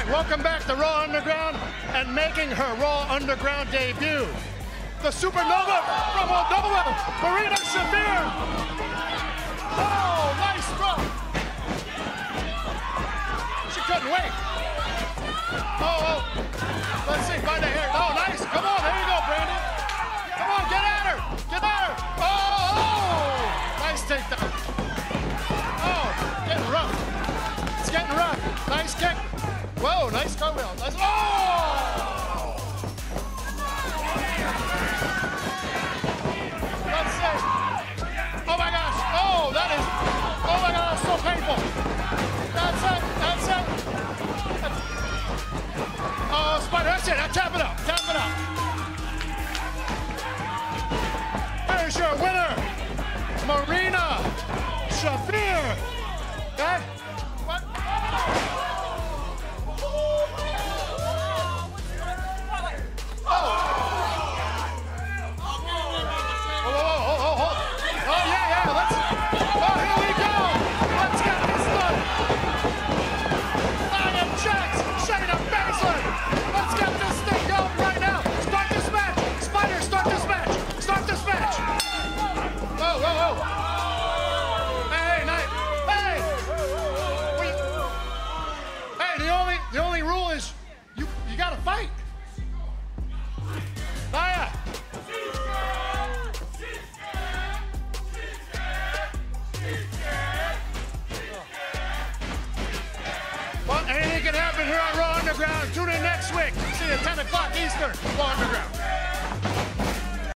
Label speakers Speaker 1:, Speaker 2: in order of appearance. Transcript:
Speaker 1: right, welcome back to Raw Underground and making her Raw Underground debut, the Supernova from Moldova, Marina Shafir. Oh, nice drop. She couldn't wait. Oh, let's see, find the hair. Oh, nice. Come on, there you go, Brandon. Come on, get at her. Get at her. Oh, nice takedown. Oh, getting rough. It's getting rough. Nice kick. Whoa, nice cartwheel. Nice. Oh! Let's see. Oh my gosh. Oh, that is. Oh my God, that's so painful. That's it. That's it. Oh, Spider, that's it. Now tap it out. Tap it out. There's your winner, Marina Shafir. Okay? What? The only rule is you gotta fight. Nia. Well, anything can happen here on Raw Underground. Tune in next week. See you at 10 o'clock Eastern, Raw Underground.